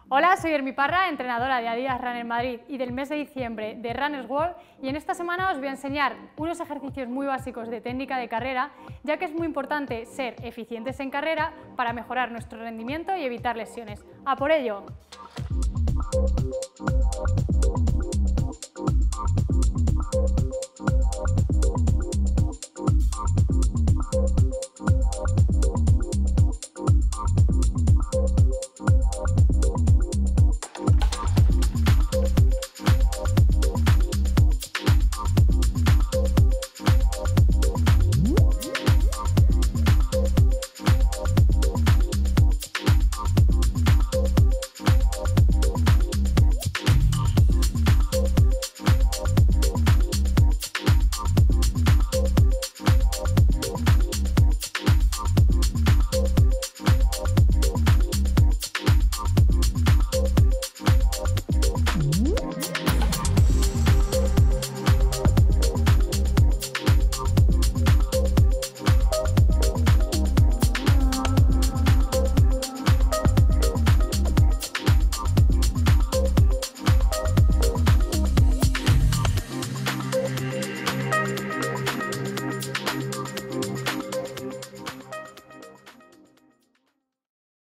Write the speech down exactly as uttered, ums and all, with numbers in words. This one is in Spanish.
Hola, soy Hermi Parra, entrenadora de Adidas Runner Madrid y del mes de diciembre de Runners World, y en esta semana os voy a enseñar unos ejercicios muy básicos de técnica de carrera, ya que es muy importante ser eficientes en carrera para mejorar nuestro rendimiento y evitar lesiones. ¡A por ello!